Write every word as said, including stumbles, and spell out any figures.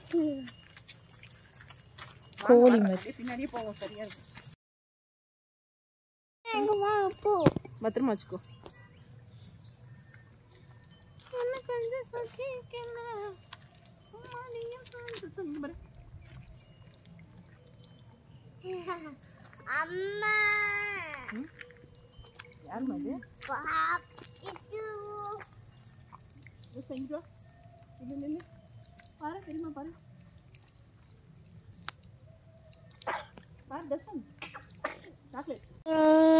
கோழி மாதிரி பின்னாடியே போவோம். சரியா இருக்கும். பத்திரமா வச்சுக்கோ. அம்மா யார் மாதிரி செஞ்சோ இல்லை இல்லை பாரு தெரியுமா பாரு பாரு தர்ஷன் சாக்லேட்